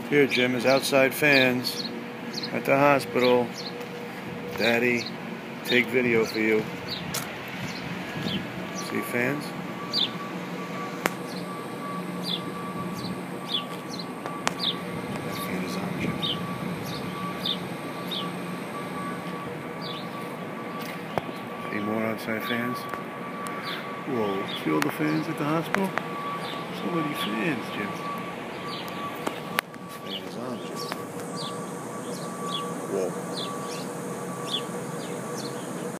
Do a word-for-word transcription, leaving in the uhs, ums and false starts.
Here, Jim, is outside fans at the hospital. Daddy, take video for you. See fans? That fan is on, Jim. See more outside fans? Whoa, see all the fans at the hospital? So many fans, Jim.